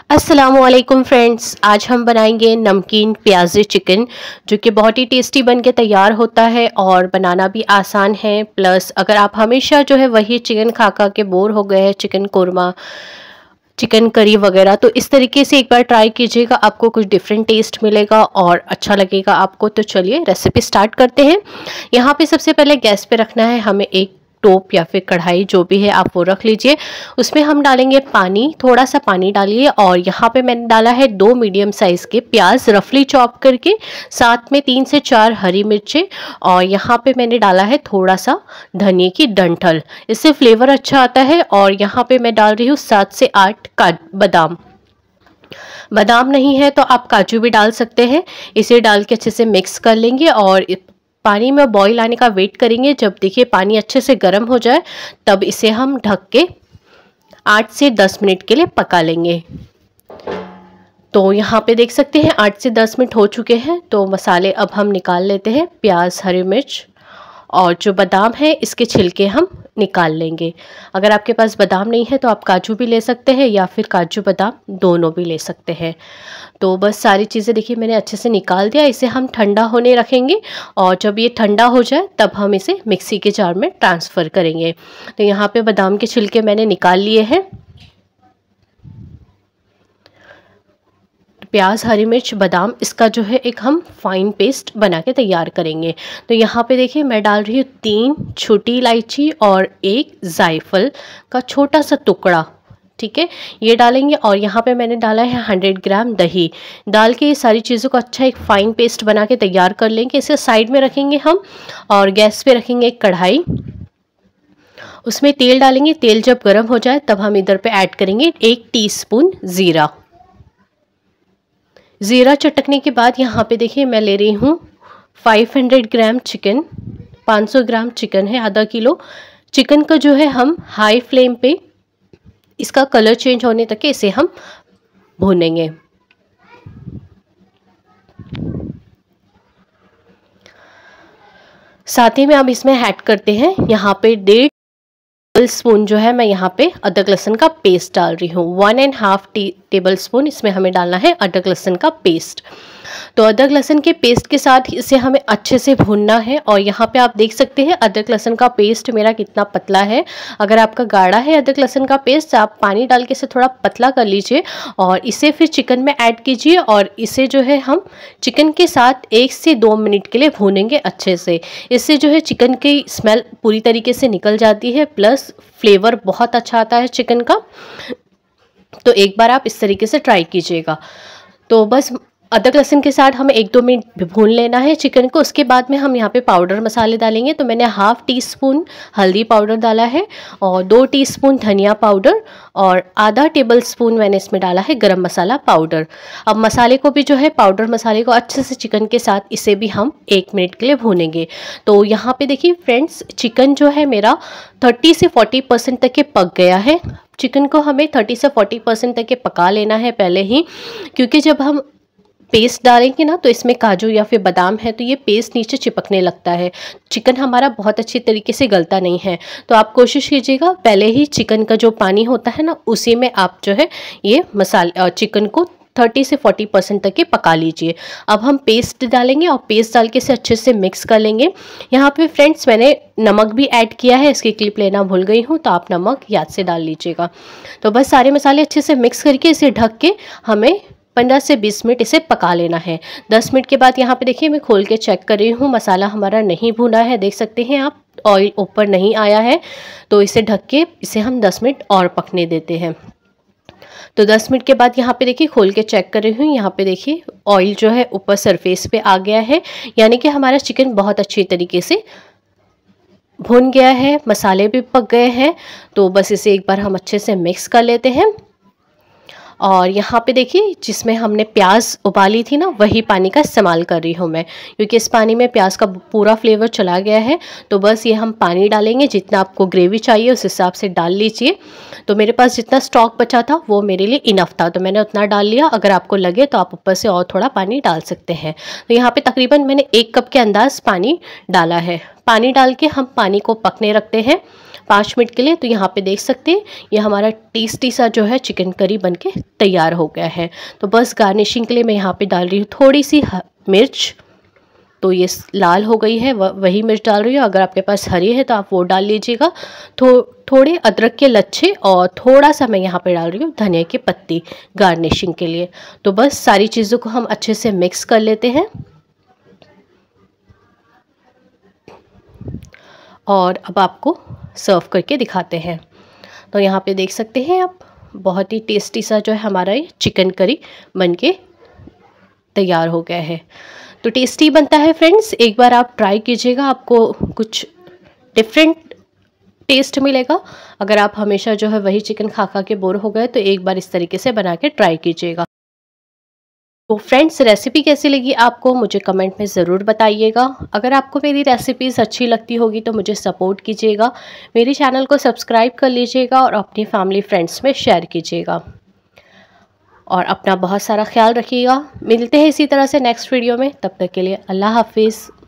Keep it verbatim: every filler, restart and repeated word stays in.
अस्सलामुअलैकुम फ्रेंड्स, आज हम बनाएंगे नमकीन प्याज़ी चिकन जो कि बहुत ही टेस्टी बन के तैयार होता है और बनाना भी आसान है। प्लस अगर आप हमेशा जो है वही चिकन खा खा के बोर हो गए हैं, चिकन कोरमा, चिकन करी वगैरह, तो इस तरीके से एक बार ट्राई कीजिएगा, आपको कुछ डिफरेंट टेस्ट मिलेगा और अच्छा लगेगा आपको। तो चलिए रेसिपी स्टार्ट करते हैं। यहाँ पे सबसे पहले गैस पे रखना है हमें एक टोप या फिर कढ़ाई, जो भी है आप वो रख लीजिए। उसमें हम डालेंगे पानी, थोड़ा सा पानी डालिए और यहाँ पे मैंने डाला है दो मीडियम साइज़ के प्याज रफली चॉप करके, साथ में तीन से चार हरी मिर्चें और यहाँ पे मैंने डाला है थोड़ा सा धनिए की डंठल, इससे फ्लेवर अच्छा आता है। और यहाँ पे मैं डाल रही हूँ सात से आठ का बादाम। बादाम नहीं है तो आप काजू भी डाल सकते हैं। इसे डाल के अच्छे से मिक्स कर लेंगे और पानी में बॉईल आने का वेट करेंगे। जब देखिए पानी अच्छे से गर्म हो जाए तब इसे हम ढक के आठ से दस मिनट के लिए पका लेंगे। तो यहाँ पे देख सकते हैं आठ से दस मिनट हो चुके हैं। तो मसाले अब हम निकाल लेते हैं। प्याज, हरी मिर्च और जो बादाम है इसके छिलके हम निकाल लेंगे। अगर आपके पास बादाम नहीं है तो आप काजू भी ले सकते हैं या फिर काजू बादाम दोनों भी ले सकते हैं। तो बस सारी चीज़ें देखिए मैंने अच्छे से निकाल दिया। इसे हम ठंडा होने रखेंगे और जब ये ठंडा हो जाए तब हम इसे मिक्सी के जार में ट्रांसफ़र करेंगे। तो यहाँ पे बादाम के छिलके मैंने निकाल लिए हैं। प्याज, हरी मिर्च, बादाम, इसका जो है एक हम फाइन पेस्ट बना के तैयार करेंगे। तो यहाँ पे देखिए मैं डाल रही हूँ तीन छोटी इलायची और एक जायफल का छोटा सा टुकड़ा, ठीक है, ये डालेंगे। और यहाँ पे मैंने डाला है हंड्रेड ग्राम दही। डाल के ये सारी चीज़ों को अच्छा एक फ़ाइन पेस्ट बना के तैयार कर लेंगे। इसे साइड में रखेंगे हम और गैस पे रखेंगे एक कढ़ाई, उसमें तेल डालेंगे। तेल जब गर्म हो जाए तब हम इधर पे ऐड करेंगे एक टीस्पून ज़ीरा। ज़ीरा चटकने के बाद यहाँ पे देखिए मैं ले रही हूँ पाँच सौ ग्राम चिकन। पाँच सौ ग्राम चिकन है, आधा किलो चिकन का जो है हम हाई फ्लेम पे इसका कलर चेंज होने तक के इसे हम भूनेंगे। साथ ही में अब इसमें ऐड करते हैं यहाँ पे डेढ़ टेबल स्पून जो है मैं यहाँ पे अदरक लहसुन का पेस्ट डाल रही हूँ। One and half tea tablespoon इसमें हमें डालना है अदरक लहसुन का पेस्ट। तो अदरक लहसुन के पेस्ट के साथ इसे हमें अच्छे से भूनना है। और यहाँ पे आप देख सकते हैं अदरक लहसुन का पेस्ट मेरा कितना पतला है। अगर आपका गाढ़ा है अदरक लहसुन का पेस्ट, आप पानी डाल के इसे थोड़ा पतला कर लीजिए और इसे फिर चिकन में ऐड कीजिए और इसे जो है हम चिकन के साथ एक से दो मिनट के लिए भूनेंगे अच्छे से। इससे जो है चिकन की स्मेल पूरी तरीके से निकल जाती है, प्लस फ्लेवर बहुत अच्छा आता है चिकन का। तो एक बार आप इस तरीके से ट्राई कीजिएगा। तो बस अदरक लहसुन के साथ हमें एक दो मिनट भून लेना है चिकन को। उसके बाद में हम यहाँ पे पाउडर मसाले डालेंगे। तो मैंने हाफ टी स्पून हल्दी पाउडर डाला है और दो टीस्पून धनिया पाउडर और आधा टेबल स्पून मैंने इसमें डाला है गरम मसाला पाउडर। अब मसाले को भी जो है पाउडर मसाले को अच्छे से चिकन के साथ इसे भी हम एक मिनट के लिए भूनेंगे। तो यहाँ पे देखिए फ्रेंड्स, चिकन जो है मेरा थर्टी से फोर्टी परसेंट तक के पक गया है। चिकन को हमें थर्टी से फोर्टी परसेंट तक के पका लेना है पहले ही, क्योंकि जब हम पेस्ट डालेंगे ना तो इसमें काजू या फिर बादाम है तो ये पेस्ट नीचे चिपकने लगता है, चिकन हमारा बहुत अच्छी तरीके से गलता नहीं है। तो आप कोशिश कीजिएगा पहले ही चिकन का जो पानी होता है ना उसी में आप जो है ये मसाले चिकन को थर्टी से फोर्टी परसेंट तक के पका लीजिए। अब हम पेस्ट डालेंगे और पेस्ट डाल के इसे अच्छे से मिक्स कर लेंगे। यहाँ पे फ्रेंड्स मैंने नमक भी ऐड किया है, इसकी क्लिप लेना भूल गई हूँ, तो आप नमक याद से डाल लीजिएगा। तो बस सारे मसाले अच्छे से मिक्स करके इसे ढक के हमें पंद्रह से बीस मिनट इसे पका लेना है। दस मिनट के बाद यहाँ पे देखिए मैं खोल के चेक कर रही हूँ, मसाला हमारा नहीं भुना है, देख सकते हैं आप, ऑयल ऊपर नहीं आया है। तो इसे ढक के इसे हम दस मिनट और पकने देते हैं। तो दस मिनट के बाद यहाँ पे देखिए खोल के चेक कर रही हूँ, यहाँ पे देखिए ऑयल जो है ऊपर सरफेस पे आ गया है, यानी कि हमारा चिकन बहुत अच्छी तरीके से भुन गया है, मसाले भी पक गए हैं। तो बस इसे एक बार हम अच्छे से मिक्स कर लेते हैं। और यहाँ पे देखिए जिसमें हमने प्याज उबाली थी ना वही पानी का इस्तेमाल कर रही हूँ मैं, क्योंकि इस पानी में प्याज का पूरा फ्लेवर चला गया है। तो बस ये हम पानी डालेंगे, जितना आपको ग्रेवी चाहिए उस हिसाब से डाल लीजिए। तो मेरे पास जितना स्टॉक बचा था वो मेरे लिए इनफ था, तो मैंने उतना डाल लिया। अगर आपको लगे तो आप ऊपर से और थोड़ा पानी डाल सकते हैं। तो यहाँ पर तकरीबन मैंने एक कप के अंदाज पानी डाला है। पानी डाल के हम पानी को पकने रखते हैं। पाँच मिनट के लिए। तो यहाँ पे देख सकते हैं ये हमारा टेस्टी सा जो है चिकन करी बनके तैयार हो गया है। तो बस गार्निशिंग के लिए मैं यहाँ पे डाल रही हूँ थोड़ी सी मिर्च। तो ये लाल हो गई है, वही मिर्च डाल रही हूँ। अगर आपके पास हरी है तो आप वो डाल लीजिएगा। थो थोड़े अदरक के लच्छे और थोड़ा सा मैं यहाँ पे डाल रही हूँ धनिया की पत्ती गार्निशिंग के लिए। तो बस सारी चीज़ों को हम अच्छे से मिक्स कर लेते हैं और अब आपको सर्व करके दिखाते हैं। तो यहाँ पे देख सकते हैं आप, बहुत ही टेस्टी सा जो है हमारा ये चिकन करी बनके तैयार हो गया है। तो टेस्टी बनता है फ्रेंड्स, एक बार आप ट्राई कीजिएगा, आपको कुछ डिफरेंट टेस्ट मिलेगा। अगर आप हमेशा जो है वही चिकन खा खा के बोर हो गए तो एक बार इस तरीके से बना के ट्राई कीजिएगा। तो फ्रेंड्स, रेसिपी कैसी लगी आपको मुझे कमेंट में ज़रूर बताइएगा। अगर आपको मेरी रेसिपीज़ अच्छी लगती होगी तो मुझे सपोर्ट कीजिएगा, मेरे चैनल को सब्सक्राइब कर लीजिएगा और अपनी फैमिली फ्रेंड्स में शेयर कीजिएगा। और अपना बहुत सारा ख्याल रखिएगा। मिलते हैं इसी तरह से नेक्स्ट वीडियो में, तब तक के लिए अल्लाह हाफिज़।